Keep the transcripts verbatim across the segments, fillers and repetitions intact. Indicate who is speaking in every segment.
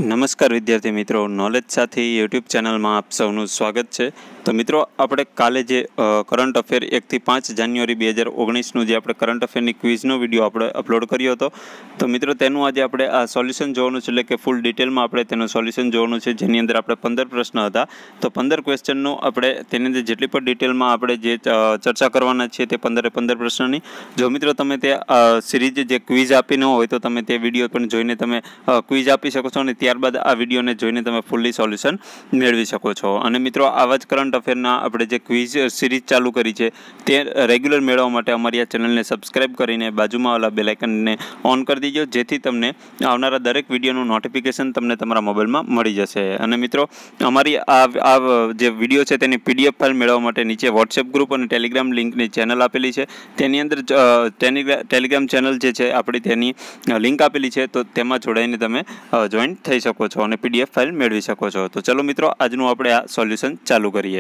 Speaker 1: નમસ્કાર વિદ્યાર્થી મિત્રો, નોલેજ સાથી યુટ્યુબ ચેનલમાં આપ સૌનું સ્વાગત છે। તો મિત્રો, આપણે કાલે જે કરંટ અફેર એકથી પાંચ જાન્યુઆરી બે હજાર ઓગણીસનું જે આપણે કરંટ અફેરની ક્વિઝનો વિડીયો આપણે અપલોડ કર્યો હતો, તો મિત્રો તેનું આજે આપણે આ સોલ્યુશન જોવાનું છે, એટલે કે ફૂલ ડિટેલમાં આપણે તેનું સોલ્યુશન જોવાનું છે, જેની અંદર આપણે પંદર પ્રશ્ન હતા। તો પંદર ક્વેશ્ચનનું આપણે તેની અંદર જેટલી પણ ડિટેલમાં આપણે જે ચર્ચા કરવાના છીએ તે પંદરે પંદર પ્રશ્નની, જો મિત્રો તમે તે સિરીઝ જે ક્વિઝ આપી ન હોય તો તમે તે વિડીયો પણ જોઈને તમે ક્વિઝ આપી શકો છો અને ત્યારબાદ આ વિડીયોને જોઈને તમે ફૂલ્લી સોલ્યુશન મેળવી શકો છો। અને મિત્રો, આવા જ કરંટ અફેરના આપણે જે ક્વિઝ સિરીઝ ચાલુ કરી છે તે રેગ્યુલર મેળવવા માટે અમારી આ ચેનલને સબસ્ક્રાઇબ કરીને બાજુમાં વાળા બેલ આઇકનને ઓન કરી દીજો, જેથી તમને આવનારા દરેક વિડીયોનું નોટિફિકેશન તમને તમારા મોબાઈલમાં મળી જશે। અને મિત્રો, અમારી આ આ જે વિડીયો છે તેની પીડીએફ ફાઇલ મેળવવા માટે નીચે વોટ્સએપ ગ્રુપ અને ટેલિગ્રામ લિંકની ચેનલ આપેલી છે, તેની અંદર ટેલિગ્રામ ચેનલ જે છે આપણી તેની લિંક આપેલી છે, તો તેમાં જોડાઈને તમે જોઈન થઈ શકો છો અને પીડીએફ ફાઇલ મેળવી શકો છો। તો ચલો મિત્રો, આજનું આપણે આ સોલ્યુશન ચાલુ કરીએ।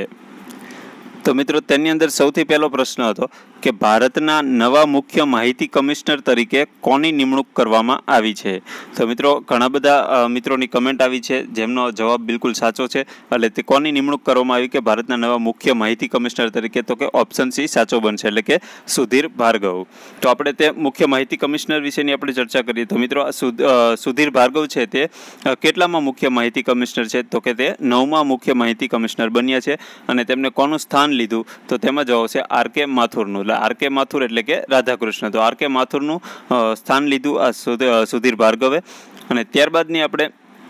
Speaker 1: તો મિત્રો, તેની અંદર સૌથી પહેલો પ્રશ્ન હતો કે ભારતના નવા મુખ્ય માહિતી કમિશનર તરીકે કોની નિમણૂક કરવામાં આવી છે। તો મિત્રો, ઘણા બધા મિત્રોની કમેન્ટ આવી છે જેમનો જવાબ બિલકુલ સાચો છે, એટલે તે કોની નિમણૂક કરવામાં આવી કે ભારતના નવા મુખ્ય માહિતી કમિશનર તરીકે, તો કે ઓપ્શન સી સાચો બનશે, એટલે કે સુધીર ભાર્ગવ। તો આપણે તે મુખ્ય માહિતી કમિશનર વિશેની આપણે ચર્ચા કરીએ તો મિત્રો, સુધીર ભાર્ગવ છે તે કેટલામાં મુખ્ય માહિતી કમિશનર છે, તો કે તે નવમા મુખ્ય માહિતી કમિશનર બન્યા છે અને તેમને કોનું સ્થાન લીધું, તો તેમાં જવાબ છે R K માથુરનું। R K Mathur એટલે કે રાધાકૃષ્ણ, તો આર કે માથુરનું સ્થાન લીધું આ સુધીર ભાર્ગવે। અને ત્યારબાદની આપણે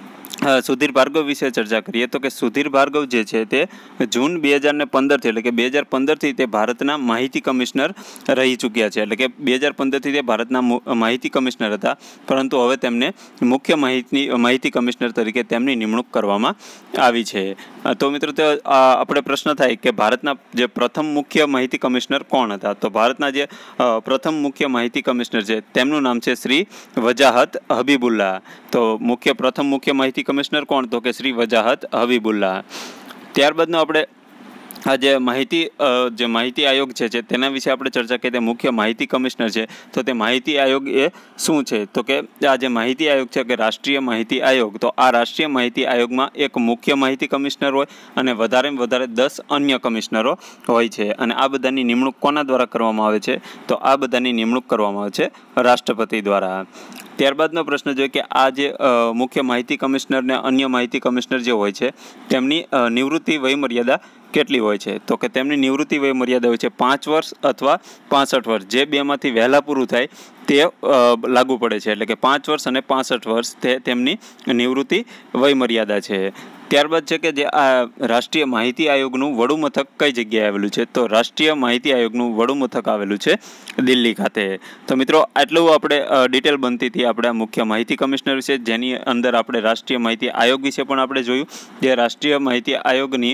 Speaker 1: સુધીર ભાર્ગવ વિશે ચર્ચા કરીએ તો કે સુધીર ભાર્ગવ જે છે તે જૂન બે હજાર ને પંદરથી એટલે કે બે હજાર પંદરથી તે ભારતના માહિતી કમિશનર રહી ચૂક્યા છે, એટલે કે બે હજાર પંદરથી તે ભારતના માહિતી કમિશનર હતા, પરંતુ હવે તેમને મુખ્ય માહિતી માહિતી કમિશનર તરીકે તેમની નિમણૂક કરવામાં આવી છે। તો મિત્રો, તે આપણે પ્રશ્ન થાય કે ભારતના જે પ્રથમ મુખ્ય માહિતી કમિશનર કોણ હતા, તો ભારતના જે પ્રથમ મુખ્ય માહિતી કમિશનર છે તેમનું નામ છે શ્રી વજાહત હબીબુલ્લાહ। તો મુખ્ય પ્રથમ મુખ્ય માહિતી કમિશનર કોણ, તો કે શ્રી વજાહત હબીબુલ્લાહ। ત્યારબાદનો આપણે આ જે માહિતી જે માહિતી આયોગ છે તેના વિશે આપણે ચર્ચા કરીએ, તે મુખ્ય માહિતી કમિશનર છે, તો તે માહિતી આયોગ એ શું છે, તો કે આ જે માહિતી આયોગ છે કે રાષ્ટ્રીય માહિતી આયોગ, તો આ રાષ્ટ્રીય માહિતી આયોગમાં એક મુખ્ય માહિતી કમિશનર હોય અને વધારેમાં વધારે દસ અન્ય કમિશનરો હોય છે, અને આ બધાની નિમણૂક કોના દ્વારા કરવામાં આવે છે, તો આ બધાની નિમણૂક કરવામાં આવે છે રાષ્ટ્રપતિ દ્વારા। ત્યારબાદનો પ્રશ્ન જોઈએ કે આ જે મુખ્ય માહિતી કમિશનર ને અન્ય માહિતી કમિશનર જે હોય છે તેમની નિવૃત્તિ વયમર્યાદા કેટલી હોય છે, તો કે તેમની નિવૃત્તિ વયમર્યાદા હોય છે પાંચ વર્ષ અથવા પાસઠ વર્ષ, જે બેમાંથી વહેલા પૂરું થાય તે લાગુ પડે છે, એટલે કે પાંચ વર્ષ અને પાસઠ વર્ષ તે તેમની નિવૃત્તિ વયમર્યાદા છે। ત્યારબાદ છે કે જે આ રાષ્ટ્રીય માહિતી આયોગનું વડું મથક કઈ જગ્યાએ આવેલું છે, તો રાષ્ટ્રીય માહિતી આયોગનું વડું મથક આવેલું છે દિલ્હી ખાતે। તો મિત્રો, આટલું આપણે ડિટેલ બનતી હતી આપણે મુખ્ય માહિતી કમિશનર વિશે, જેની અંદર આપણે રાષ્ટ્રીય માહિતી આયોગ વિશે પણ આપણે જોયું, જે રાષ્ટ્રીય માહિતી આયોગની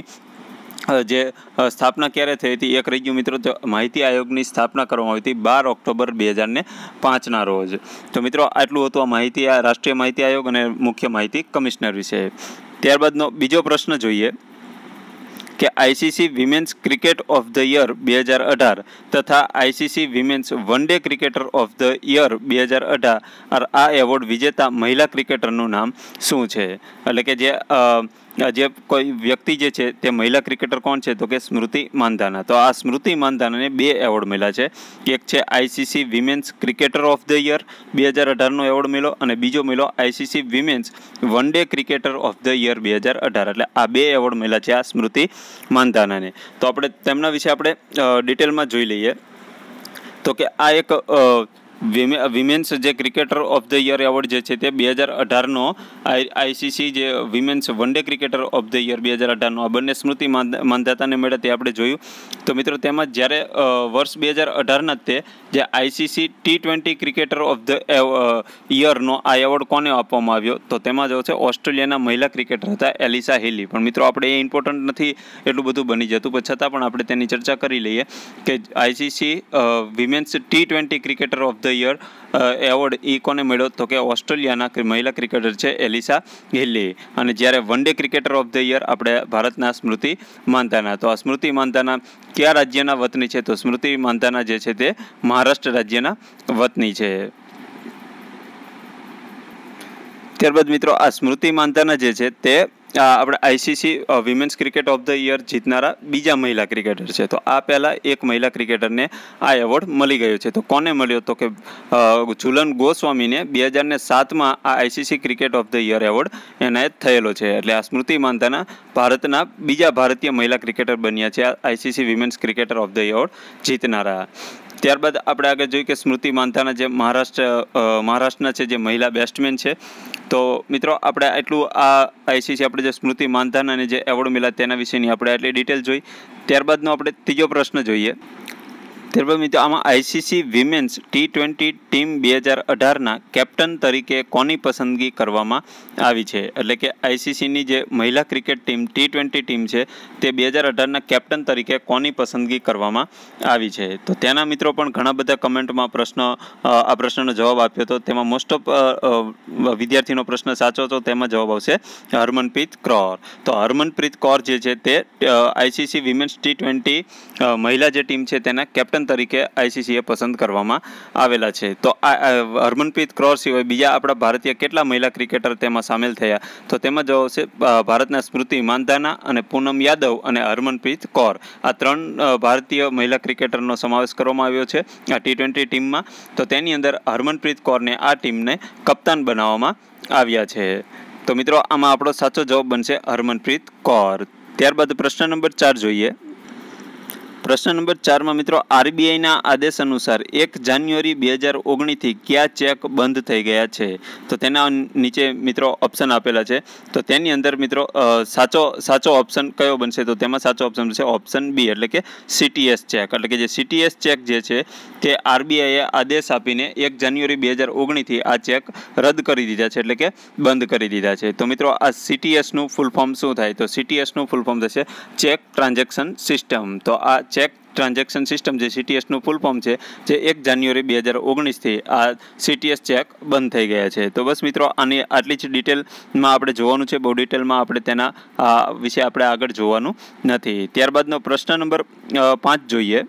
Speaker 1: જે સ્થાપના ક્યારે થઈ હતી એક રહી ગયું મિત્રો, તો માહિતી આયોગની સ્થાપના કરવામાં આવી હતી બાર ઓક્ટોબર બે હજાર ને પાંચના રોજ। તો મિત્રો, આટલું હતું આ માહિતી આ રાષ્ટ્રીય માહિતી આયોગ અને મુખ્ય માહિતી કમિશનર વિશે। ત્યારબાદનો બીજો પ્રશ્ન જોઈએ કે ICC women's cricket of the year બે હજાર અઢાર તથા ICC women's one day cricketer of the year બે હજાર અઢાર આ એવોર્ડ વિજેતા મહિલા ક્રિકેટરનું નામ શું છે, એટલે કે જે જે કોઈ વ્યક્તિ જે છે તે મહિલા ક્રિકેટર કોણ છે, તો કે સ્મૃતિ માનધાના। તો આ સ્મૃતિ માનધાનાને બે એવોર્ડ મળ્યા છે, એક છે ICC women's cricketer of the year બે હજાર અઢારનો એવોર્ડ મળ્યો અને બીજો મળ્યો ICC women's one day cricketer of the year બે હજાર અઢાર, એટલે આ બે એવોર્ડ મળ્યા છે આ સ્મૃતિ માનધાનાને। તો આપણે તેમના વિશે આપણે ડિટેલમાં જોઈ લઈએ તો કે આ એક વિમેન્સ જે cricketer of the year award જે છે તે બે હજાર અઢારનો આઈસીસી જે women's one day cricketer of the year બે હજાર અઢારનો આ બંને સ્મૃતિ માનધાતાને મળ્યા તે આપણે જોયું। તો મિત્રો, તેમાં જ્યારે વર્ષ બે હજાર અઢારના જ તે જે ICC T twenty cricketer of the યરનો આ એવોર્ડ કોને આપવામાં આવ્યો, તો તેમાં જો છે ઓસ્ટ્રેલિયાના મહિલા ક્રિકેટર હતા એલિસા હેલી। પણ મિત્રો, આપણે એ ઇમ્પોર્ટન્ટ નથી એટલું બધું બની જતું, પણ છતાં પણ આપણે તેની ચર્ચા કરી લઈએ કે ICC women's T twenty cricketer of the year award એ કોને મળ્યો, તો કે ઓસ્ટ્રેલિયાના મહિલા ક્રિકેટર છે એલિસા હિલી। અને જ્યારે one day cricketer of the year આપણે ભારતના સ્મૃતિ માનધાના। તો આ સ્મૃતિ માનધાના કયા રાજ્યના વતની છે, તો સ્મૃતિ માનધાના જે છે તે મહારાષ્ટ્ર રાજ્યના વતની છે। ત્યારબાદ મિત્રો આ સ્મૃતિ મંધાના જે છે તે આપણે ICC women's cricket of the year જીતનારા બીજા મહિલા ક્રિકેટર છે. તો આ પહેલાં એક મહિલા ક્રિકેટરને આ એવોર્ડ મળી ગયો છે. તો કોને મળ્યો? તો કે ઝુલન ગોસ્વામીને બે હજાર ને સાતમાં આ ICC cricket of the year award એનાયત થયેલો છે. એટલે આ સ્મૃતિ મંધાના ભારતના બીજા ભારતીય મહિલા ક્રિકેટર બન્યા છે આ ICC women's cricketer of the award જીતનારા. ત્યારબાદ આપણે આગળ જોઈએ કે સ્મૃતિ મંધાના જે મહારાષ્ટ્ર મહારાષ્ટ્રના છે જે મહિલા બેટ્સમેન છે. તો મિત્રો આપણે એટલું આ આઈસીસી આપણે જે સ્મૃતિ મંધાનાને જે એવોર્ડ મળ્યા તેના વિશેની આપણે એટલી ડિટેલ જોઈ. ત્યારબાદનો આપણે ત્રીજો પ્રશ્ન જોઈએ. ત્યારબાદ મિત્રો આમાં ICC women's T twenty team બે હજાર અઢારના કેપ્ટન તરીકે કોની પસંદગી કરવામાં આવી છે? એટલે કે આઈસીસીની જે મહિલા cricket team T twenty team છે તે બે હજાર અઢારના કેપ્ટન તરીકે કોની પસંદગી કરવામાં આવી છે? તો તેના મિત્રો પણ ઘણા બધા કમેન્ટમાં પ્રશ્ન આ પ્રશ્નનો જવાબ આપ્યો હતો. તેમાં મોસ્ટ ઓફ વિદ્યાર્થીનો પ્રશ્ન સાચો હતો. તેમાં જવાબ આવશે હરમનપ્રીત કૌર. તો હરમનપ્રીત કૌર જે છે તે આઈસીસી વિમેન્સ ટી ટ્વેન્ટી મહિલા જે ટીમ છે તેના કેપ્ટન તરીકે આઈસીસીએ પસંદ કરવામાં આવેલા છે. તો આ હરમનપ્રીત કૌર સિવાય બીજા આપણા ભારતીય કેટલા મહિલા ક્રિકેટર તેમાં સામેલ થયા? તો તેમાં જવાબ આવશે ભારતના સ્મૃતિ મંધાના અને પૂનમ યાદવ અને હરમનપ્રીત કૌર. આ ત્રણ ભારતીય મહિલા ક્રિકેટરનો સમાવેશ કરવામાં આવ્યો છે આ ટી ટ્વેન્ટી ટીમમાં. તો તેની અંદર હરમનપ્રીત કૌરને આ ટીમને કપ્તાન બનાવવામાં આવ્યા છે. તો મિત્રો આમાં આપણો સાચો જવાબ બનશે હરમનપ્રીત કૌર. ત્યારબાદ પ્રશ્ન નંબર ચાર જોઈએ. પ્રશ્ન નંબર ચારમાં મિત્રો આરબીઆઈના આદેશ અનુસાર એક જાન્યુઆરી બે હજાર ઓગણીસથી કયા ચેક બંધ થઈ ગયા છે? તો તેના નીચે મિત્રો ઓપ્શન આપેલા છે. તો તેની અંદર મિત્રો સાચો સાચો ઓપ્શન કયો બનશે? તો તેમાં સાચો ઓપ્શન બનશે ઓપ્શન બી એટલે કે સીટીએસ ચેક. એટલે કે જે સીટીએસ ચેક જે છે તે આરબીઆઈએ આદેશ આપીને એક જાન્યુઆરી બે હજાર ઓગણીસથી આ ચેક રદ કરી દીધા છે એટલે કે બંધ કરી દીધા છે. તો મિત્રો આ સીટીએસનું ફૂલ ફોર્મ શું થાય? તો સીટીએસનું ફૂલ ફોર્મ થશે ચેક ટ્રાન્ઝેક્શન સિસ્ટમ. તો આ ચેક ટ્રાન્ઝેક્શન સિસ્ટમ જે સીટીએસનું ફૂલ ફોર્મ છે જે એક જાન્યુઆરી બે હજાર ઓગણીસથી આ સીટીએસ ચેક બંધ થઈ ગયા છે. તો બસ મિત્રો આની આટલી જ ડિટેલમાં આપણે જોવાનું છે. બહુ ડિટેલમાં આપણે તેના વિશે આપણે આગળ જોવાનું નથી. ત્યારબાદનો પ્રશ્ન નંબર પાંચ જોઈએ.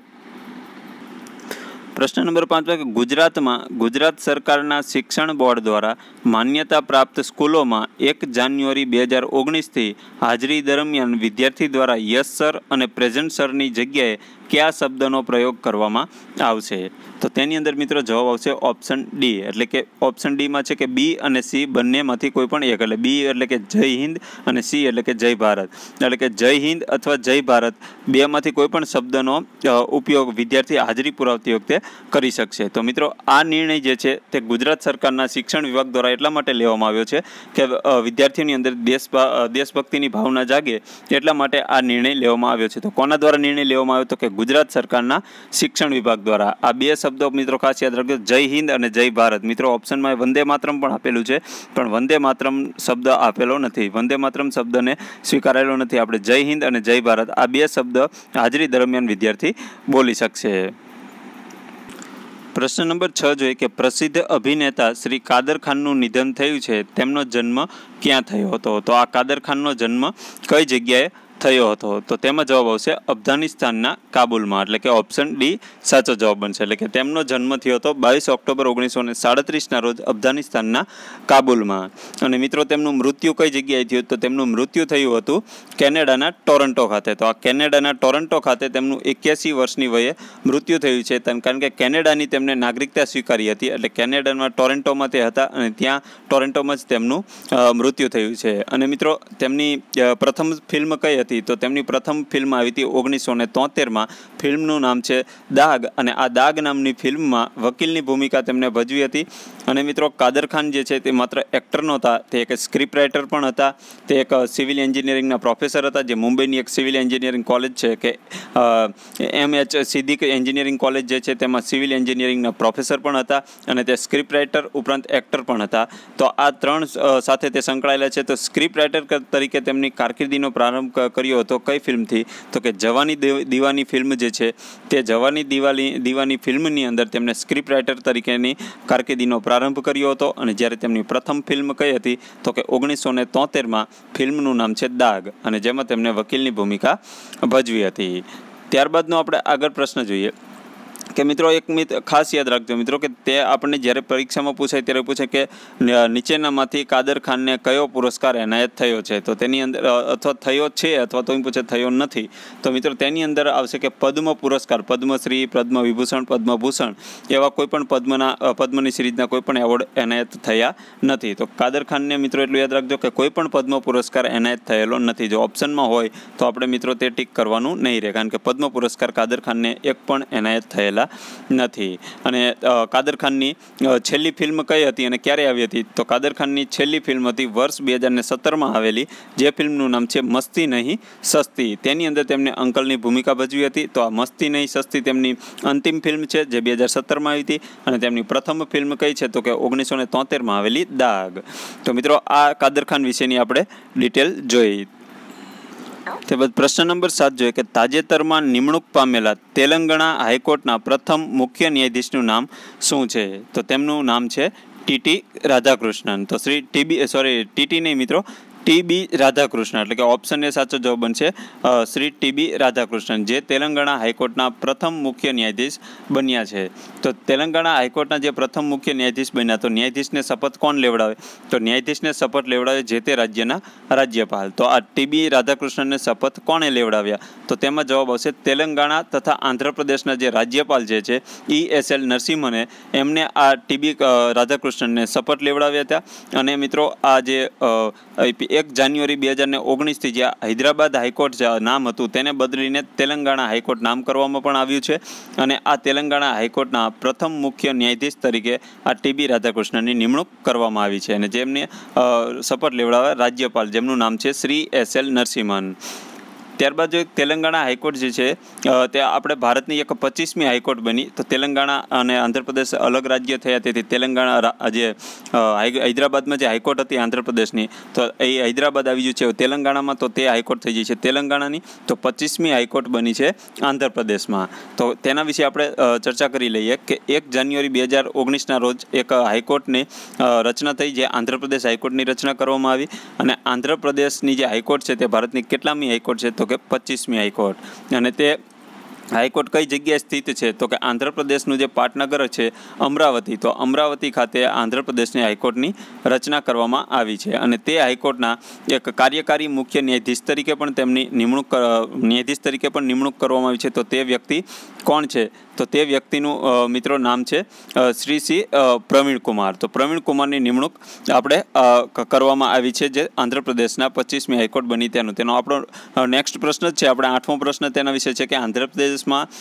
Speaker 1: પ્રશ્ન નંબર પાંચમાં ગુજરાતમાં ગુજરાત સરકારના શિક્ષણ બોર્ડ દ્વારા માન્યતા પ્રાપ્ત સ્કૂલોમાં એક જાન્યુઆરી બે હજાર ઓગણીસથી હાજરી દરમિયાન વિદ્યાર્થી દ્વારા યસ સર અને પ્રેઝન્ટ સરની જગ્યાએ કયા શબ્દનો પ્રયોગ કરવામાં આવશે? તો તેની અંદર મિત્રો જવાબ આવશે ઓપ્શન ડી એટલે કે ઓપ્શન ડીમાં છે કે બી અને સી બંનેમાંથી કોઈ પણ એક. એટલે બી એટલે કે જય હિન્દ અને સી એટલે કે જય ભારત. એટલે કે જય હિન્દ અથવા જય ભારત બેમાંથી કોઈ પણ શબ્દનો ઉપયોગ વિદ્યાર્થી હાજરી પુરાવતી વખતે કરી શકશે. તો મિત્રો આ નિર્ણય જે છે તે ગુજરાત સરકારના શિક્ષણ વિભાગ દ્વારા એટલા માટે લેવામાં આવ્યો છે કે વિદ્યાર્થીઓની અંદર દેશ દેશભક્તિની ભાવના જાગે એટલા માટે આ નિર્ણય લેવામાં આવ્યો છે. તો કોના દ્વારા નિર્ણય લેવામાં આવ્યો? તો કે ગુજરાત સરકારના શિક્ષણ વિભાગ દ્વારા. આ બે શબ્દો મિત્રો ખાસ યાદ રાખજો જય હિન્દ અને જય ભારત. મિત્રો ઓપ્શનમાં વંદે માતરમ પણ આપેલું છે પણ વંદે માતરમ શબ્દ આપેલો નથી. વંદે માતરમ શબ્દને સ્વીકારેલો નથી. આપણે જય હિન્દ અને જય ભારત આ બે શબ્દ હાજરી દરમિયાન વિદ્યાર્થી બોલી શકશે. પ્રશ્ન નંબર છ જોઈએ કે પ્રસિદ્ધ અભિનેતા શ્રી કાદર ખાનનું નિધન થયું છે તેમનો જન્મ ક્યાં થયો હતો? તો આ કાદર ખાનનો જન્મ કઈ જગ્યાએ થયો હતો? તો તેમાં જવાબ આવશે અફઘાનિસ્તાનના કાબુલમાં. એટલે કે ઓપ્શન ડી સાચો જવાબ બનશે. એટલે કે તેમનો જન્મ થયો હતો બાવીસ ઓક્ટોબર ઓગણીસો ને સાડત્રીસના રોજ અફઘાનિસ્તાનના કાબુલમાં. અને મિત્રો તેમનું મૃત્યુ કઈ જગ્યાએ થયું? તો તેમનું મૃત્યુ થયું હતું કેનેડાના ટોરન્ટો ખાતે. તો આ કેનેડાના ટોરન્ટો ખાતે તેમનું એક્યાસી વર્ષની વયે મૃત્યુ થયું છે કારણ કે કેનેડાની તેમને નાગરિકતા સ્વીકારી હતી. એટલે કેનેડામાં ટોરન્ટોમાં તે હતા અને ત્યાં ટોરન્ટોમાં જ તેમનું મૃત્યુ થયું છે. અને મિત્રો તેમની પ્રથમ ફિલ્મ કઈ હતી? તો તેમની પ્રથમ ફિલ્મ આવી હતી ઓગણીસો ને તોતેરમાં. ફિલ્મનું નામ છે દાગ અને આ દાગ નામની ફિલ્મમાં વકીલની ભૂમિકા તેમને ભજવી હતી. અને મિત્રો કાદર ખાન જે છે તે માત્ર એક્ટર નહોતા, તે એક સ્ક્રિપ્ટ રાઇટર પણ હતા. તે એક સિવિલ એન્જિનિયરિંગના પ્રોફેસર હતા જે મુંબઈની એક સિવિલ એન્જિનિયરિંગ કોલેજ છે કે એમ એચ સિદ્દીક એન્જિનિયરિંગ કોલેજ જે છે તેમાં સિવિલ એન્જિનિયરિંગના પ્રોફેસર પણ હતા અને તે સ્ક્રિપ્ટ રાઇટર ઉપરાંત એક્ટર પણ હતા. તો આ ત્રણ સાથે તે સંકળાયેલા છે. તો સ્ક્રિપ્ટ રાઇટર તરીકે તેમની કારકિર્દીનો પ્રારંભ કર્યો હતો કઈ ફિલ્મથી? તો કે જવાની દીવાની ફિલ્મ જે છે તે જવાની દિવાળી દીવાની ફિલ્મની અંદર તેમને સ્ક્રિપ્ટ રાઇટર તરીકેની કારકિર્દીનો પ્રારંભ કર્યો હતો. અને જ્યારે તેમની પ્રથમ ફિલ્મ કઈ હતી? તો કે ઓગણીસો ને તોતેરમાં ફિલ્મનું નામ છે દાગ અને જેમાં તેમને વકીલની ભૂમિકા ભજવી હતી. ત્યારબાદનો આપણે આગળ પ્રશ્ન જોઈએ. કે મિત્રો એક મિત ખાસ યાદ રાખજો મિત્રો કે તે આપણને જ્યારે પરીક્ષામાં પૂછાય ત્યારે પૂછે કે નીચેનામાંથી કાદર ખાનને કયો પુરસ્કાર એનાયત થયો છે, તો તેની અંદર અથવા થયો છે અથવા તો એમ પૂછે થયો નથી, તો મિત્રો તેની અંદર આવશે કે પદ્મ પુરસ્કાર, પદ્મશ્રી, પદ્મ વિભૂષણ, પદ્મભૂષણ એવા કોઈ પણ પદ્મના પદ્મની સિરીઝના કોઈ પણ એવોર્ડ એનાયત થયા નથી. તો કાદર ખાનને મિત્રો એટલું યાદ રાખજો કે કોઈ પણ પદ્મ પુરસ્કાર એનાયત થયેલો નથી. જો ઓપ્શનમાં હોય તો આપણે મિત્રો તે ટીક કરવાનું નહીં રહે, કારણ કે પદ્મ પુરસ્કાર કાદર ખાનને એક પણ એનાયત થયેલા નથી. અને કાદર ખાનની છેલ્લી ફિલ્મ કઈ હતી અને ક્યારે આવી હતી, તો કાદર ખાનની છેલ્લી ફિલ્મ હતી વર્ષ બે હજાર ને સત્તરમાં આવેલી, જે ફિલ્મનું નામ છે મસ્તી નહીં સસ્તી. તેની અંદર તેમને અંકલની ભૂમિકા ભજવી હતી. તો આ મસ્તી નહીં સસ્તી તેમની અંતિમ ફિલ્મ છે જે બે હજાર સત્તરમાં આવી હતી. અને તેમની પ્રથમ ફિલ્મ કઈ છે, તો કે ઓગણીસો ને તોતેરમાં આવેલી દાગ. તો મિત્રો આ કાદર ખાન વિશેની આપણે ડિટેલ જોઈ. તે બાદ પ્રશ્ન નંબર સાત જોઈએ કે તાજેતરમાં નિમણૂક પામેલા તેલંગાણા હાઈકોર્ટના પ્રથમ મુખ્ય ન્યાયાધીશનું નામ શું છે, તો તેમનું નામ છે ટીટી રાધાકૃષ્ણન. તો શ્રી ટીબી સોરી ટીટી નહીં મિત્રો, ટીબી રાધાકૃષ્ણન, એટલે કે ઓપ્શન એ સાચો જવાબ બનશે શ્રી ટીબી રાધાકૃષ્ણન, જે તેલંગાણા હાઈકોર્ટના પ્રથમ મુખ્ય ન્યાયાધીશ બન્યા છે. તો તેલંગાણા હાઈકોર્ટના જે પ્રથમ મુખ્ય ન્યાયાધીશ બન્યા, તો ન્યાયાધીશને શપથ કોણ લેવડાવે, તો ન્યાયાધીશને શપથ લેવડાવે જે તે રાજ્યના રાજ્યપાલ. તો આ ટીબી રાધાકૃષ્ણનને શપથ કોણે લેવડાવ્યા, તો તેમાં જવાબ આવશે તેલંગાણા તથા આંધ્રપ્રદેશના જે રાજ્યપાલ જે છે ઈ એસ એલ નરસિંહને, એમને આ ટીબી રાધાકૃષ્ણનને શપથ લેવડાવ્યા હતા. અને મિત્રો આ જે એક જાન્યુઆરી બે હજાર ને ઓગણીસથી જે હૈદરાબાદ હાઈકોર્ટ નામ હતું તેને બદલીને તેલંગાણા હાઈકોર્ટ નામ કરવામાં પણ આવ્યું છે. અને આ તેલંગાણા હાઈકોર્ટના પ્રથમ મુખ્ય ન્યાયાધીશ તરીકે આ ટીબી રાધાકૃષ્ણનની નિમણૂક કરવામાં આવી છે, અને જેમને શપથ લેવડાવ્યા રાજ્યપાલ, જેમનું નામ છે શ્રી એસ એલ નરસિંહન. ત્યારબાદ જો તેલંગાણા હાઈકોર્ટ જે છે તે આપણે ભારતની એક પચીસમી હાઈકોર્ટ બની. તો તેલંગાણા અને આંધ્રપ્રદેશ અલગ રાજ્ય થયા, તેથી તેલંગાણા જે હૈદરાબાદમાં જે હાઈકોર્ટ હતી આંધ્રપ્રદેશની, તો એ હૈદરાબાદ આવી ગયું છે તેલંગાણામાં, તો તે હાઈકોર્ટ થઈ ગઈ છે તેલંગાણાની. તો પચીસમી હાઈકોર્ટ બની છે આંધ્રપ્રદેશમાં. તો તેના વિશે આપણે ચર્ચા કરી લઈએ કે એક જાન્યુઆરી બે હજાર ઓગણીસના રોજ એક હાઈકોર્ટની રચના થઈ, જે આંધ્રપ્રદેશ હાઈકોર્ટની રચના કરવામાં આવી. અને આંધ્રપ્રદેશની જે હાઈકોર્ટ છે તે ભારતની કેટલામી હાઈકોર્ટ છે, તો કે પચીસમી હાઈકોર્ટ. અને તે હાઈકોર્ટ કઈ જગ્યાએ સ્થિત છે, તો કે આંધ્રપ્રદેશનું જે પાટનગર છે અમરાવતી, તો અમરાવતી ખાતે આંધ્રપ્રદેશની હાઈકોર્ટની રચના કરવામાં આવી છે. અને તે હાઈકોર્ટના એક કાર્યકારી મુખ્ય ન્યાયાધીશ તરીકે પણ તેમની નિમણૂક ન્યાયાધીશ તરીકે પણ નિમણૂક કરવામાં આવી છે. તો તે વ્યક્તિ કોણ છે, તો તે વ્યક્તિનું મિત્રો નામ છે શ્રી સી પ્રવીણ કુમાર. તો પ્રવીણ કુમારની નિમણૂક આપણે કરવામાં આવી છે, જે આંધ્રપ્રદેશના પચીસમી હાઈકોર્ટ બની તેનું. તેનો આપણો નેક્સ્ટ પ્રશ્ન જ છે, આપણે આઠમો પ્રશ્ન તેના વિશે છે કે આંધ્રપ્રદેશ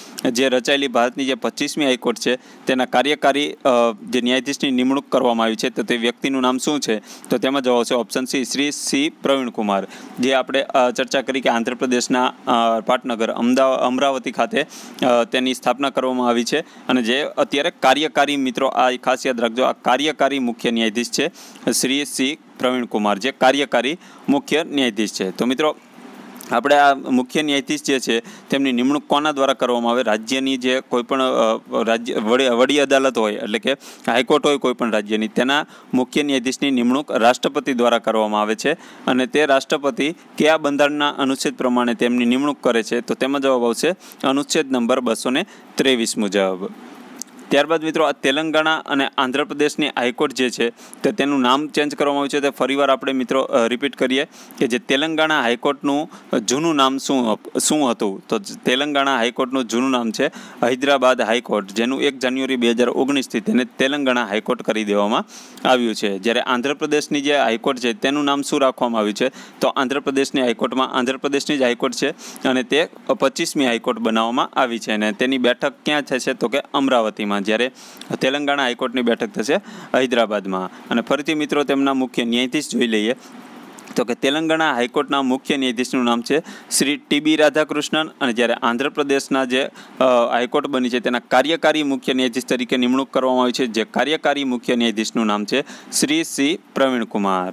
Speaker 1: જે રચાયેલી ભારતની જે પચીસમી હાઈકોર્ટ છે તેના કાર્યકારી જે ન્યાયાધીશની નિમણૂક કરવામાં આવી છે, તો તે વ્યક્તિનું નામ શું છે, તો તેમાં જવાબ આવશે option C Shri C Pravin Kumar, જે આપણે ચર્ચા કરી કે આંધ્રપ્રદેશના પાટનગર અમદાવાદ અમરાવતી ખાતે તેની સ્થાપના કરવામાં આવી છે. અને જે અત્યારે કાર્યકારી મિત્રો આ ખાસ યાદ રાખજો, આ કાર્યકારી મુખ્ય ન્યાયાધીશ છે શ્રી સી પ્રવીણ કુમાર, જે કાર્યકારી મુખ્ય ન્યાયાધીશ છે. તો મિત્રો આપણે આ મુખ્ય ન્યાયાધીશ જે છે તેમની નિમણૂક કોના દ્વારા કરવામાં આવે, રાજ્યની જે કોઈપણ રાજ્ય વડી વડી અદાલત હોય, એટલે કે હાઈકોર્ટ હોય કોઈપણ રાજ્યની, તેના મુખ્ય ન્યાયાધીશની નિમણૂક રાષ્ટ્રપતિ દ્વારા કરવામાં આવે છે. અને તે રાષ્ટ્રપતિ કયા બંધારણના અનુચ્છેદ પ્રમાણે તેમની નિમણૂક કરે છે, તો તેમાં જવાબ આવશે અનુચ્છેદ નંબર બસો ને ત્રેવીસ મુજબ. ત્યારબાદ મિત્રો આ તેલંગાણા અને આંધ્રપ્રદેશની હાઈકોર્ટ જે છે તે તેનું નામ ચેન્જ કરવામાં આવ્યું છે. તે ફરીવાર આપણે મિત્રો રિપીટ કરીએ કે જે તેલંગાણા હાઈકોર્ટનું જૂનું નામ શું શું હતું, તો તેલંગાણા હાઈકોર્ટનું જૂનું નામ છે હૈદરાબાદ હાઈકોર્ટ, જેનું એક જાન્યુઆરી બે હજાર ઓગણીસથી તેને તેલંગાણા હાઈકોર્ટ કરી દેવામાં આવ્યું છે. જ્યારે આંધ્રપ્રદેશની જે હાઈકોર્ટ છે તેનું નામ શું રાખવામાં આવ્યું છે, તો આંધ્રપ્રદેશની હાઈકોર્ટમાં આંધ્રપ્રદેશની જ હાઈકોર્ટ છે અને તે પચીસમી હાઈકોર્ટ બનાવવામાં આવી છે. અને તેની બેઠક ક્યાં થશે, તો કે અમરાવતીમાં, જ્યારે તેલંગાણા હાઈકોર્ટની બેઠક થશે હૈદરાબાદમાં. અને ફરીથી મિત્રો તેમના મુખ્ય ન્યાયાધીશ જોઈ લઈએ, તો કે તેલંગાણા હાઈકોર્ટના મુખ્ય ન્યાયાધીશનું નામ છે શ્રી ટીબી રાધાકૃષ્ણન. અને જ્યારે આંધ્રપ્રદેશના જે હાઈકોર્ટ બની છે તેના કાર્યકારી મુખ્ય ન્યાયાધીશ તરીકે નિમણૂક કરવામાં આવી છે, જે કાર્યકારી મુખ્ય ન્યાયાધીશનું નામ છે શ્રી સી પ્રવીણ કુમાર.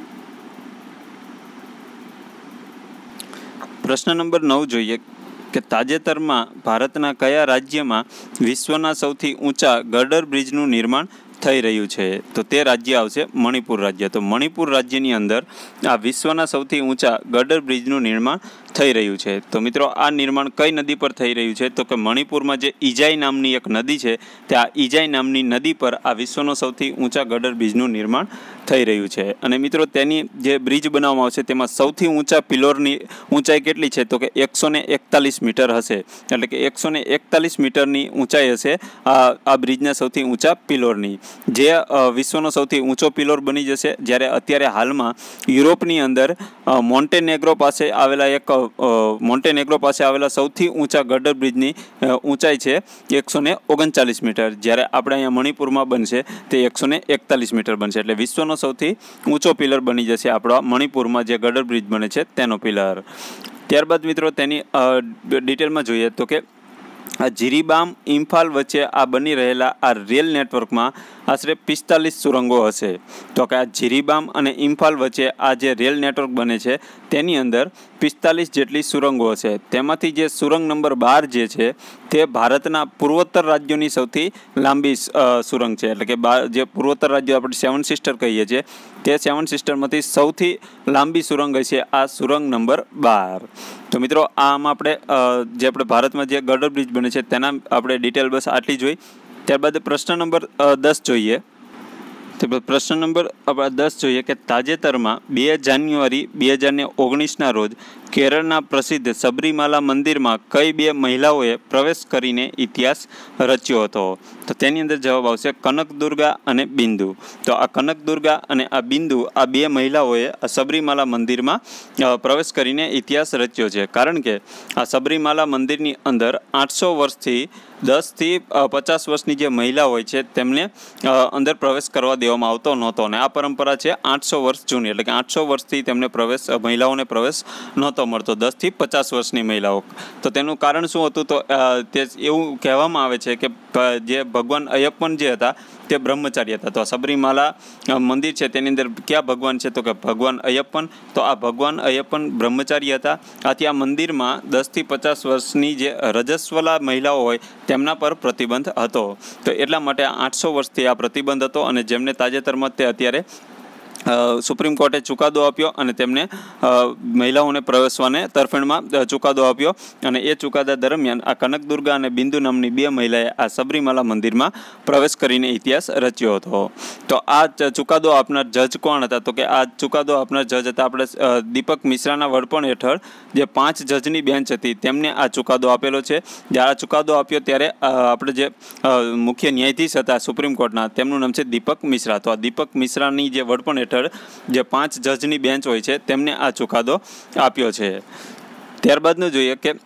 Speaker 1: પ્રશ્ન નંબર નવ જોઈએ કે તાજેતરમાં ભારતના કયા રાજ્યમાં વિશ્વના સૌથી ઊંચા ગર્ડર બ્રિજનું નિર્માણ થઈ રહ્યું છે, તો તે રાજ્ય આવશે મણિપુર રાજ્ય. તો મણિપુર રાજ્યની અંદર આ વિશ્વના સૌથી ઊંચા ગર્ડર બ્રિજનું નિર્માણ થઈ રહ્યું છે। તો મિત્રો આ નિર્માણ કઈ નદી પર થઈ રહ્યું છે? તો કે મણિપુરમાં જે ઈજાઈ નામની એક નદી છે, ત્યાં ઈજાઈ નામની નદી પર આ વિશ્વનો સૌથી ઊંચા ગટર બ્રિજનું નિર્માણ થઈ રહ્યું છે। અને મિત્રો તેની જે બ્રિજ બનાવવામાં આવશે તેમાં સૌથી ઊંચા પિલોરની ઊંચાઈ કેટલી છે? તો કે એકસો ને એકતાલીસ મીટર હશે, એટલે કે એકસો ને એકતાલીસ મીટરની ઊંચાઈ હશે આ આ બ્રિજના સૌથી ઊંચા પિલોરની, જે વિશ્વનો સૌથી ઊંચો પિલોર બની જશે। જ્યારે અત્યારે હાલમાં યુરોપની અંદર મોન્ટેનેગ્રો પાસે આવેલા એક મોન્ટેનેગ્રો પાસે આવેલા સૌથી ઊંચા ગટર બ્રિજની ઊંચાઈ છે એકસો ને ઓગણચાલીસ મીટર, જ્યારે આપણે અહીંયા મણિપુરમાં બનશે તે એકસો ને એકતાલીસ મીટર બનશે, એટલે વિશ્વનો સૌથી ઊંચો પિલર બની જશે આપણા મણિપુરમાં જે ગટર બ્રિજ બને છે તેનો પિલર। ત્યારબાદ મિત્રો તેની ડિટેલમાં જોઈએ તો કે આ જીરીબામ ઇમ્ફાલ વચ્ચે આ બની રહેલા આ રેલ નેટવર્કમાં આશરે પિસ્તાલીસ સુરંગો હશે। તો કે આ જીરીબામ અને ઇમ્ફાલ વચ્ચે આ જે રેલ નેટવર્ક બને છે તેની અંદર પિસ્તાલીસ જેટલી સુરંગો હશે। તેમાંથી જે સુરંગ નંબર બાર જે છે તે ભારતના પૂર્વોત્તર રાજ્યોની સૌથી લાંબી સુરંગ છે, એટલે કે જે પૂર્વોત્તર રાજ્યો આપણે સેવન સિસ્ટર કહીએ છીએ તે સેવન સિસ્ટરમાંથી સૌથી લાંબી સુરંગ હશે આ સુરંગ નંબર બાર। તો મિત્રો આમાં આપણે જે આપણે ભારતમાં જે ગટર બ્રિજ બને છે તેના આપણે ડિટેલ બસ આટલી જોઈ। ત્યારબાદ પ્રશ્ન નંબર દસ જોઈએ। તો પ્રશ્ન નંબર આપણે દસ જોઈએ કે તાજેતરમાં બે જાન્યુઆરી બે હજાર ને ઓગણીસના રોજ કેરળના પ્રસિદ્ધ સબરીમાલા મંદિરમાં કઈ બે મહિલાઓએ પ્રવેશ કરીને ઇતિહાસ રચ્યો હતો? તો તેની અંદર જવાબ આવશે કનકદુર્ગા અને બિંદુ। તો આ કનકદુર્ગા અને આ બિંદુ આ બે મહિલાઓએ આ સબરીમાલા મંદિરમાં પ્રવેશ કરીને ઇતિહાસ રચ્યો છે, કારણ કે આ સબરીમાલા મંદિરની અંદર આઠસો વર્ષથી દસથી પચાસ વર્ષની જે મહિલા હોય છે તેમને અંદર પ્રવેશ કરવા દેવામાં આવતો નહોતો, અને આ પરંપરા છે આઠસો વર્ષ જૂની, એટલે કે આઠસો વર્ષથી તેમને પ્રવેશ મહિલાઓને પ્રવેશ નહોતો મળતો, દસથી પચાસ વર્ષની મહિલાઓ। તો તેનું કારણ શું હતું? તો તે એવું કહેવામાં આવે છે કે જે ભગવાન અયપ્પન જે હતા તે બ્રહ્મચારી હતા। તો આ સબરીમાલા મંદિર છે તેની અંદર ક્યાં ભગવાન છે? તો કે ભગવાન અયપ્પન। તો આ ભગવાન અયપ્પન બ્રહ્મચારી હતા, આથી આ મંદિરમાં દસથી પચાસ વર્ષની જે રજસ્વલા મહિલાઓ હોય તેમના પર પ્રતિબંધ હતો। તો એટલા માટે આઠસો વર્ષથી આ પ્રતિબંધ હતો, અને જેમને તાજેતરમાં તે અત્યારે સુપ્રીમ કોર્ટે ચુકાદો આપ્યો અને તેમને મહિલાઓને પ્રવેશવાને તરફેણમાં ચુકાદો આપ્યો, અને એ ચુકાદા દરમિયાન આ કનકદુર્ગા અને બિંદુ નામની બે મહિલાએ આ સબરીમાલા મંદિરમાં પ્રવેશ કરીને ઇતિહાસ રચ્યો હતો। તો આ ચુકાદો આપનાર જજ કોણ હતા? તો કે આ ચુકાદો આપનાર જજ હતા આપણે દીપક મિશ્રાના વડપણ હેઠળ જે પાંચ જજની બેન્ચ હતી તેમને આ ચુકાદો આપેલો છે। જ્યારે આ ચુકાદો આપ્યો ત્યારે આપણે જે મુખ્ય ન્યાયાધીશ હતા સુપ્રીમ કોર્ટના તેમનું નામ છે દીપક મિશ્રા। તો આ દીપક મિશ્રાની જે વડપણ હેઠળ જે પાંચ જજની બેન્ચ હોય છે તેમને આ ચુકાદો આપ્યો છે। ત્યારબાદનું જોઈએ કે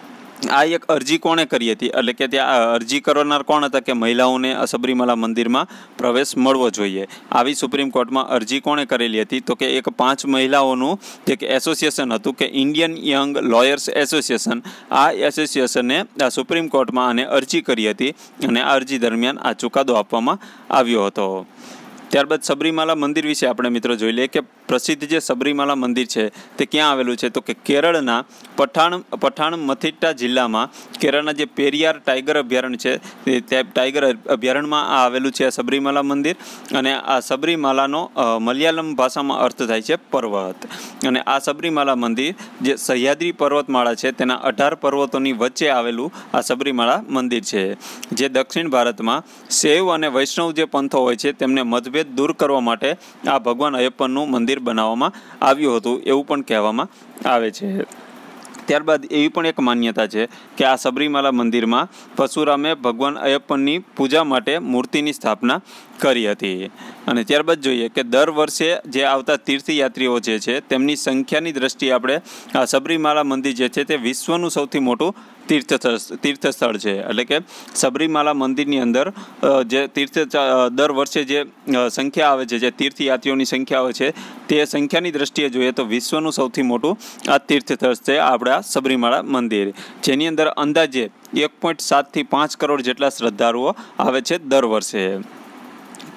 Speaker 1: આ એક અરજી કોણે કરી હતી, એટલે કે ત્યાં અરજી કરનાર કોણ હતા કે મહિલાઓને સબરીમાલા મંદિરમાં પ્રવેશ મળવો જોઈએ, આવી સુપ્રીમ કોર્ટમાં અરજી કોણે કરેલી હતી? તો કે એક પાંચ મહિલાઓનું એક એસોસિએશન હતું કે ઇન્ડિયન યંગ લોયર્સ એસોસિએશન, આ એસોસિએશને આ સુપ્રીમ કોર્ટમાં આને અરજી કરી હતી, અને આ અરજી દરમિયાન આ ચુકાદો આપવામાં આવ્યો હતો। ત્યારબાદ સબરીમાલા મંદિર વિશે આપણે મિત્રો જોઈ લઈએ કે પ્રસિદ્ધ જે સબરીમાલા મંદિર છે તે ક્યાં આવેલું છે? તો કે કેરળના પઠાણ પઠાણમથિટ્ટા જિલ્લામાં કેરળના જે પેરિયાર ટાઈગર અભયારણ્ય છે તે ટાઈગર અભયારણ્યમાં આ આવેલું છે આ સબરીમાલા મંદિર, અને આ સબરીમાલાનો મલયાલમ ભાષામાં અર્થ થાય છે પર્વત। અને આ સબરીમાલા મંદિર જે સહ્યાદ્રી પર્વતમાળા છે તેના અઢાર પર્વતોની વચ્ચે આવેલું આ સબરીમાલા મંદિર છે, જે દક્ષિણ ભારતમાં શૈવ અને વૈષ્ણવ જે પંથો હોય છે તેમને મતભેદ દૂર કરવા માટે આ ભગવાન અયપ્પનનું મંદિર બનાવવામાં આવ્યું હતું એવું પણ કહેવામાં આવે છે। ત્યારબાદ એવી પણ એક માન્યતા છે કે આ સબરીમાલા મંદિરમાં પરશુરામે ભગવાન અયપ્પનની પૂજા માટે મૂર્તિની સ્થાપના કરી હતી। અને ત્યારબાદ જોઈએ કે દર વર્ષે જે આવતા તીર્થયાત્રીઓ જે છે તેમની સંખ્યાની દ્રષ્ટિએ આપણે આ સબરીમાલા મંદિર જે છે તે વિશ્વનું સૌથી મોટું તીર્થ તીર્થસ્થળ છે, એટલે કે સબરીમાલા મંદિરની અંદર જે તીર્થ દર વર્ષે જે સંખ્યા આવે છે, જે તીર્થયાત્રીઓની સંખ્યા આવે છે તે સંખ્યાની દ્રષ્ટિએ જોઈએ તો વિશ્વનું સૌથી મોટું આ તીર્થસ્થળ છે આપણા સબરીમાલા મંદિર, જેની અંદર અંદાજે એક પોઈન્ટ સાતથી પાંચ કરોડ જેટલા શ્રદ્ધાળુઓ આવે છે દર વર્ષે।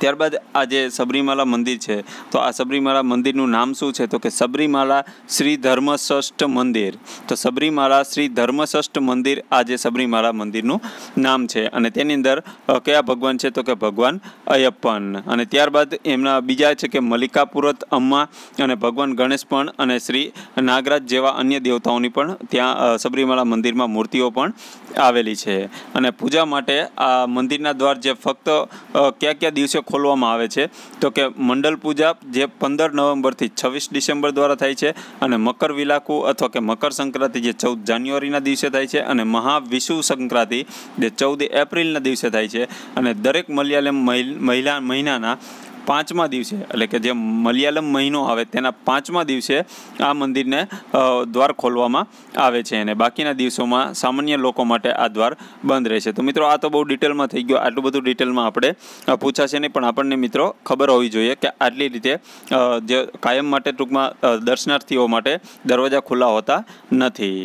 Speaker 1: ત્યારબાદ આ જે સબરીમાલા મંદિર છે તો આ સબરીમાલા મંદિરનું નામ શું છે? તો કે સબરીમાલા શ્રી ધર્મષષ્ઠ મંદિર. તો સબરીમાલા શ્રી ધર્મષષ્ઠ મંદિર આ જે સબરીમાલા મંદિરનું નામ છે. અને તેની અંદર કયા ભગવાન છે? તો કે ભગવાન અયપ્પન. અને ત્યારબાદ એમના બીજા છે કે મલ્લિકાપુરત અમ્મા અને ભગવાન ગણેશ પણ અને શ્રી નાગરાજ જેવા અન્ય દેવતાઓની પણ ત્યાં સબરીમાલા મંદિરમાં મૂર્તિઓ પણ આવેલી છે. અને પૂજા માટે આ મંદિરના દ્વાર જે ફક્ત કયા કયા દિવસે ખોલવામાં આવે છે? તો કે મંડલ પૂજા જે પંદર નવેમ્બરથી છવ્વીસ ડિસેમ્બર દ્વારા થાય છે, અને મકર વિલાકુ અથવા કે મકર સંક્રાંતિ જે ચૌદ જાન્યુઆરીના દિવસે થાય છે, અને મહાવિષુ સંક્રાંતિ જે ચૌદ એપ્રિલના દિવસે થાય છે. અને દરેક મલયાલમ મહિલા મહિનાના પાંચમા દિવસે એટલે કે જે મલયાલમ મહિનો આવે તેના પાંચમા દિવસે આ મંદિરને દ્વાર ખોલવામાં આવે છે, અને બાકીના દિવસોમાં સામાન્ય લોકો માટે આ દ્વાર બંધ રહેશે. તો મિત્રો આ તો બહુ ડિટેલમાં થઈ ગયો. આટલું બધું ડિટેલમાં આપણે પૂછાશે નહીં, પણ આપણને મિત્રો ખબર હોવી જોઈએ કે આટલી રીતે જે કાયમ માટે ટૂંકમાં દર્શનાર્થીઓ માટે દરવાજા ખુલ્લા હોતા નથી.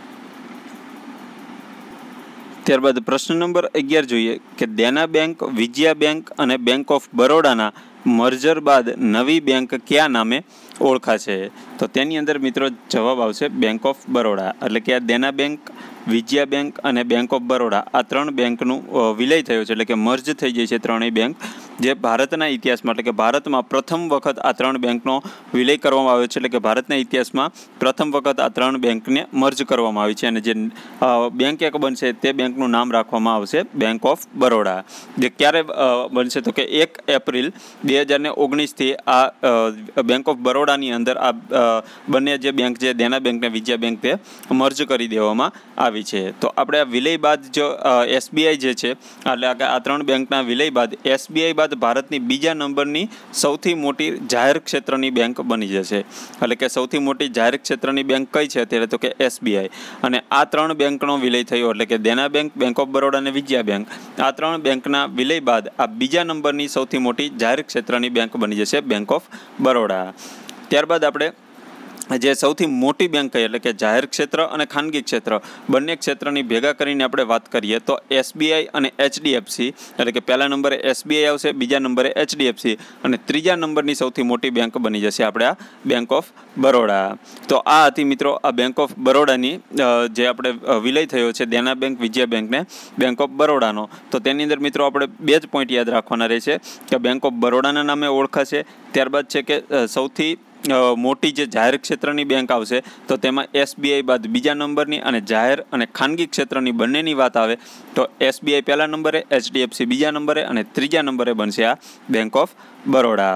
Speaker 1: ત્યારબાદ પ્રશ્ન નંબર અગિયાર જોઈએ કે દેના બેંક, વિજયા બેંક અને બેંક ઓફ બરોડાના મર્જર બાદ નવી બેંક કયા નામે ઓળખાશે? તો તેની અંદર મિત્રો જવાબ આવશે બેંક ઓફ બરોડા. એટલે કે આ દેના બેંક, વિજયા બેંક અને બેંક ઓફ બરોડા આ ત્રણ બેંકનું વિલય થયો છે, એટલે કે મર્જ થઈ જાય છે ત્રણેય બેંક. જે ભારતના ઇતિહાસમાં એટલે કે ભારતમાં પ્રથમ વખત આ ત્રણ બેંકનો વિલય કરવામાં આવ્યો છે, એટલે કે ભારતના ઇતિહાસમાં પ્રથમ વખત આ ત્રણ બેંકને મર્જ કરવામાં આવી છે. અને જે બેંક એક બનશે તે બેંકનું નામ રાખવામાં આવશે બેંક ઓફ બરોડા. જે ક્યારે બનશે? તો કે એક એપ્રિલ બે હજાર ને ઓગણીસથી આ બેંક ઓફ બરોડાની અંદર આ બંને જે બેંક છે દેના બેંક ને વિજયા બેંક તે મર્જ કરી દેવામાં આવી છે. તો આપણે આ વિલય બાદ જો એસબીઆઈ જે છે એટલે આ ત્રણ બેંકના વિલય બાદ એસબીઆઈ બાદ ભારતની બીજા નંબરની સૌથી મોટી જાહેર ક્ષેત્રની બેંક બની જશે. એટલે કે સૌથી મોટી જાહેર ક્ષેત્રની બેંક કઈ છે અત્યારે? તો કે એસબીઆઈ. અને આ ત્રણ બેંકનો વિલય થયો એટલે કે દેના બેંક, બેંક ઓફ બરોડા અને વિજયા બેંક આ ત્રણ બેંકના વિલય બાદ આ બીજા નંબરની સૌથી મોટી જાહેર ક્ષેત્રની બેંક બની જશે બેંક ઓફ બરોડા. ત્યારબાદ આપણે જે સૌથી મોટી બેંક કહીએ એટલે કે જાહેર ક્ષેત્ર અને ખાનગી ક્ષેત્ર બંને ક્ષેત્રની ભેગા કરીને આપણે વાત કરીએ તો એસબીઆઈ અને એચડીએફસી એટલે કે પહેલા નંબરે એસબીઆઈ આવશે, બીજા નંબરે એચડીએફસી અને ત્રીજા નંબરની સૌથી મોટી બેંક બની જશે આપણે આ બેંક ઓફ બરોડા. તો આ હતી મિત્રો આ બેંક ઓફ બરોડાની જે આપણે વિલય થયો છે દેના બેંક, વિજયા બેંક ને બેંક ઓફ બરોડાનો. તો તેની અંદર મિત્રો આપણે બે જ પોઈન્ટ યાદ રાખવાના રહેશે કે બેંક ઓફ બરોડાના નામે ઓળખાશે. ત્યારબાદ છે કે સૌથી મોટી જે જાહેર ક્ષેત્રની બેંક આવશે તો તેમાં એસબીઆઈ બાદ બીજા નંબરની અને જાહેર અને ખાનગી ક્ષેત્રની બંનેની વાત આવે તો એસબીઆઈ પહેલા નંબરે, એચડીએફસી બીજા નંબરે અને ત્રીજા નંબરે બનશે આ બેંક ઓફ બરોડા.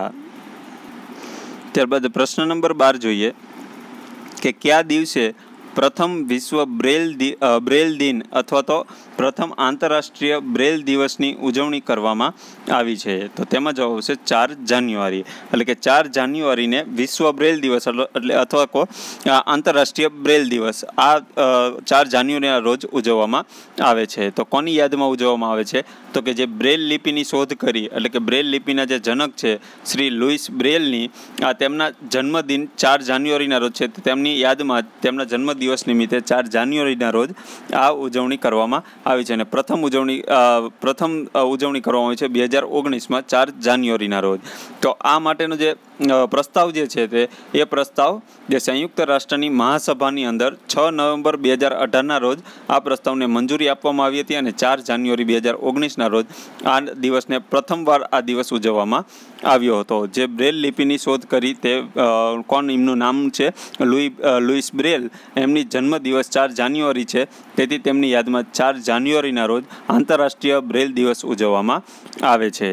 Speaker 1: ત્યારબાદ પ્રશ્ન નંબર બાર જોઈએ કે કયા દિવસે પ્રથમ વિશ્વ બ્રેલ બ્રેલ દિન અથવા તો પ્રથમ આંતરરાષ્ટ્રીય બ્રેલ દિવસની ઉજવણી કરવામાં આવી છે? તો તેમાં જવાબ આવશે ચાર જાન્યુઆરી. એટલે કે ચાર જાન્યુઆરીને વિશ્વ બ્રેલ દિવસ એટલે અથવા કો આંતરરાષ્ટ્રીય બ્રેલ દિવસ આ ચાર જાન્યુઆરીના રોજ ઉજવવામાં આવે છે. તો કોની યાદમાં ઉજવવામાં આવે છે? તો કે જે બ્રેલ લિપિની શોધ કરી એટલે કે બ્રેલ લિપિના જે જનક છે શ્રી લુઈસ બ્રેલની આ તેમના જન્મદિન ચાર જાન્યુઆરીના રોજ છે. તેમની યાદમાં તેમના જન્મદિવસ નિમિત્તે ચાર જાન્યુઆરીના રોજ આ ઉજવણી કરવામાં આવી છે. અને પ્રથમ ઉજવણી પ્રથમ ઉજવણી કરવામાં આવી છે બે હજાર ઓગણીસમાં ચાર જાન્યુઆરીના રોજ. તો આ માટેનો જે પ્રસ્તાવ જે છે તે એ પ્રસ્તાવ જે સંયુક્ત રાષ્ટ્રની મહાસભાની અંદર છ નવેમ્બર બે હજાર અઢારના રોજ આ પ્રસ્તાવને મંજૂરી આપવામાં આવી હતી અને ચાર જાન્યુઆરી બે હજાર ઓગણીસના રોજ આ દિવસને પ્રથમવાર આ દિવસ ઉજવવામાં આવ્યો હતો. જે બ્રેલ લિપિની શોધ કરી તે કોણ એમનું નામ છે લુઈ લુઈસ બ્રેલ, એમની જન્મદિવસ ચાર જાન્યુઆરી છે તેથી તેમની યાદમાં ચાર જાન્યુઆરીના રોજ આંતરરાષ્ટ્રીય બ્રેલ દિવસ ઉજવવામાં આવે છે.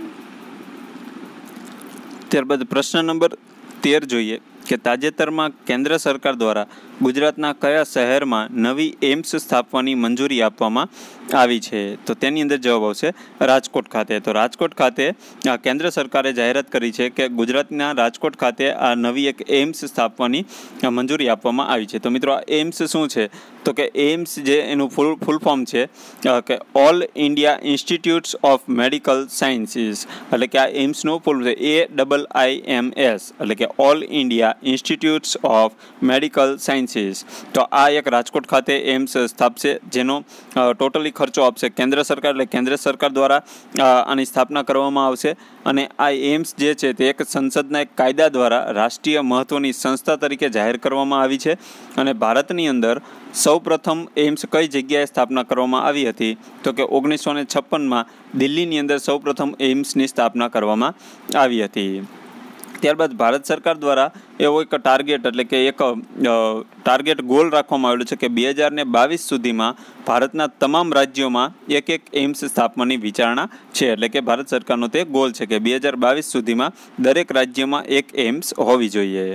Speaker 1: ત્યારબાદ પ્રશ્ન નંબર તેર જોઈએ કે તાજેતરમાં કેન્દ્ર સરકાર દ્વારા ગુજરાતના કયા શહેરમાં નવી એમ્સ સ્થાપવાની મંજૂરી આપવામાં આવી છે? તો તેની અંદર જવાબ આવશે રાજકોટ ખાતે. તો રાજકોટ ખાતે કેન્દ્ર સરકારે જાહેરાત કરી છે કે ગુજરાતના રાજકોટ ખાતે આ નવી એક એમ્સ સ્થાપવાની મંજૂરી આપવામાં આવી છે. તો મિત્રો આ એમ્સ શું છે? તો કે એમ્સ જે એનું ફૂલ ફૂલ ફોર્મ છે કે all India institutes of medical sciences એટલે કે આ એમ્સનું ફૂલ છે એ ડબલ આઈ એમ એસ એટલે કે all India institutes of medical sciences services. તો આ એક રાજકોટ ખાતે એમ્સ સ્થાપશે, જેનો ટોટલી ખર્ચો આપશે કેન્દ્ર સરકાર, એટલે કેન્દ્ર સરકાર દ્વારા આની સ્થાપના કરવામાં આવશે. અને આ એમ્સ જે છે તે એક સંસદના એક કાયદા દ્વારા રાષ્ટ્રીય મહત્ત્વની સંસ્થા તરીકે જાહેર કરવામાં આવી છે. અને ભારતની અંદર સૌ પ્રથમ એમ્સ કઈ જગ્યાએ સ્થાપના કરવામાં આવી હતી, તો કે ઓગણીસો ને છપ્પનમાં દિલ્હીની અંદર સૌ પ્રથમ એમ્સની સ્થાપના કરવામાં આવી હતી. ત્યારબાદ ભારત સરકાર દ્વારા એવો એક ટાર્ગેટ એટલે કે એક ટાર્ગેટ ગોલ રાખવામાં આવેલો છે કે બે હજાર ને બાવીસ સુધીમાં ભારતના તમામ રાજ્યોમાં એક એક એમ્સ સ્થાપવાની વિચારણા છે. એટલે કે ભારત સરકારનો તે ગોલ છે કે બે હજાર બાવીસ સુધીમાં દરેક રાજ્યમાં એક એમ્સ હોવી જોઈએ.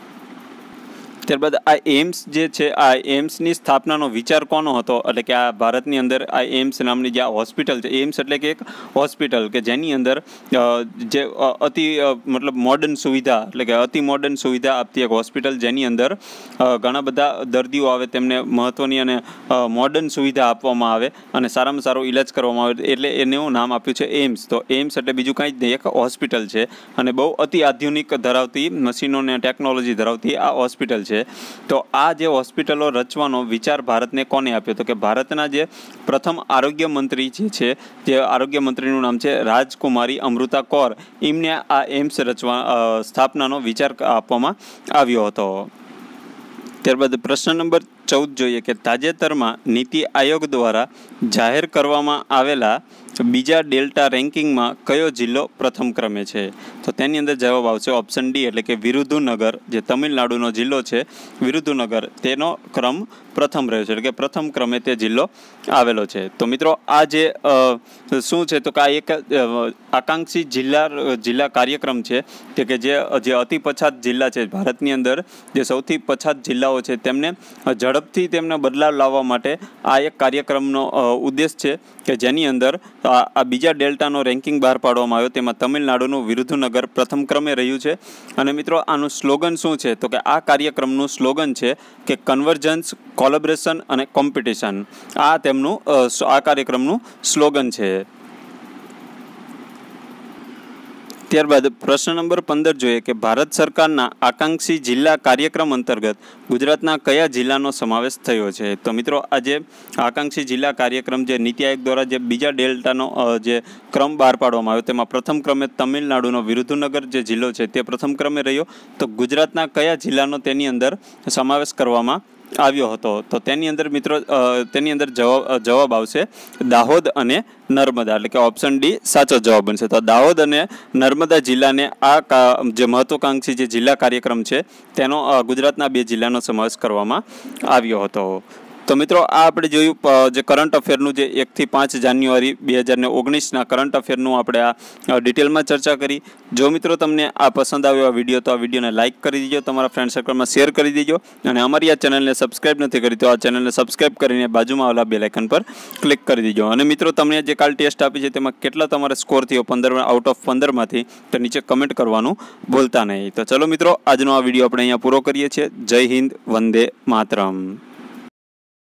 Speaker 1: ત્યારબાદ આ એમ્સ જે છે, આ એમ્સની સ્થાપનાનો વિચાર કોનો હતો, એટલે કે આ ભારતની અંદર આ એમ્સ નામની જે હોસ્પિટલ છે, એમ્સ એટલે કે એક હોસ્પિટલ કે જેની અંદર જે અતિ મતલબ મોડર્ન સુવિધા એટલે કે અતિ મોડર્ન સુવિધા આપતી એક હોસ્પિટલ, જેની અંદર ઘણા બધા દર્દીઓ આવે તેમને મહત્ત્વની અને મોડર્ન સુવિધા આપવામાં આવે અને સારામાં સારો ઇલાજ કરવામાં આવે, એટલે એનું નામ આપ્યું છે એમ્સ. તો એમ્સ એટલે બીજું કાંઈ જ નહીં, એક હોસ્પિટલ છે અને બહુ અતિ આધુનિક ધરાવતી મશીનોને ટેકનોલોજી ધરાવતી આ હોસ્પિટલ છે. તો આ જે હોસ્પિટલો રચવાનો વિચાર ભારતને કોને આપ્યો, તો કે ભારતના જે પ્રથમ આરોગ્ય મંત્રી જે છે, જે આરોગ્ય મંત્રીનું નામ છે રાજકુમારી અમૃતા કૌર, એમને આ એમ્સ રચવા સ્થાપનાનો વિચાર આપવામાં આવ્યો હતો. ત્યારબાદ પ્રશ્ન નંબર ચૌદ જોઈએ કે તાજેતરમાં નીતિ આયોગ દ્વારા જાહેર કરવામાં આવેલા બીજા ડેલ્ટા રેન્કિંગમાં કયો જિલ્લો પ્રથમ ક્રમે છે, તો તેની અંદર જવાબ આવશે ઓપ્શન ડી એટલે કે વિરુધુનગર, જે તમિલનાડુનો જિલ્લો છે વિરુધુનગર, તેનો ક્રમ પ્રથમ રહ્યો છે, એટલે કે પ્રથમ ક્રમે તે જિલ્લો આવેલો છે. તો મિત્રો આ જે શું છે, તો કે આ એક આકાંક્ષી જિલ્લા જિલ્લા કાર્યક્રમ છે કે જે જે અતિ પછાત જિલ્લા છે ભારતની અંદર, જે સૌથી પછાત જિલ્લાઓ છે તેમને ઝડપથી તેમને બદલાવ લાવવા માટે આ એક કાર્યક્રમનો ઉદ્દેશ છે કે જેની અંદર આ બીજા ડેલ્ટાનો રેન્કિંગ બહાર પાડવામાં આવ્યો, તેમાં તમિલનાડુનું વિરુધુનગર પ્રથમ ક્રમે રહ્યું છે. અને મિત્રો આનું સ્લોગન શું છે, તો કે આ કાર્યક્રમનું સ્લોગન છે કે કન્વર્જન્સ, કોલેબરેશન અને કોમ્પિટિશન. આ તેમનું આ કાર્યક્રમનું સ્લોગન છે. ત્યારબાદ પ્રશ્ન નંબર પંદર જોઈએ કે ભારત સરકારના આકાંક્ષી જિલ્લા કાર્યક્રમ અંતર્ગત ગુજરાતના કયા જિલ્લાનો સમાવેશ થયો છે. તો મિત્રો આ જે આકાંક્ષી જિલ્લા કાર્યક્રમ જે નીતિ આયોગ દ્વારા જે બીજા ડેલ્ટાનો જે ક્રમ બહાર પાડવામાં આવ્યો, તેમાં પ્રથમ ક્રમે તમિલનાડુનો વિરુધુનગર જે જિલ્લો છે તે પ્રથમ ક્રમે રહ્યો. તો ગુજરાતના કયા જિલ્લાનો તેની અંદર સમાવેશ કરવામાં આવ્યો હતો, તો તેની અંદર મિત્રો તેની અંદર જવાબ જવાબ આવશે દાહોદ અને નર્મદા, એટલે કે ઓપ્શન ડી સાચો જવાબ બનશે. તો દાહોદ અને નર્મદા જિલ્લાને આ જે મહત્વાકાંક્ષી જે જિલ્લા કાર્યક્રમ છે તેનો ગુજરાતના બે જિલ્લાનો સમાવેશ કરવામાં આવ્યો હતો. તો મિત્રો આ આપણે જોયું જે કરંટ અફેરનું જે એકથી પાંચ જાન્યુઆરી બે હજાર ને ઓગણીસના કરંટ અફેરનું આપણે આ ડિટેલમાં ચર્ચા કરી. જો મિત્રો તમને આ પસંદ આવ્યો આ વિડીયો, તો આ વિડીયોને લાઇક કરી દેજો, તમારા ફ્રેન્ડ સર્કલમાં શેર કરી દેજો અને અમારી આ ચેનલને સબસ્ક્રાઈબ નથી કરી તો આ ચેનલને સબસ્ક્રાઈબ કરીને બાજુમાં આવેલા બેલ આઇકન પર ક્લિક કરી દેજો. અને મિત્રો તમને જે કાલ ટેસ્ટ આપી છે તેમાં કેટલા તમારે સ્કોર થયો પંદર આઉટ ઓફ પંદરમાંથી, તો નીચે કમેન્ટ કરવાનું ભૂલતા નહીં. તો ચલો મિત્રો આજનો આ વિડીયો આપણે અહીંયા પૂરો કરીએ છીએ. જય હિન્દ, વંદે માતરમ.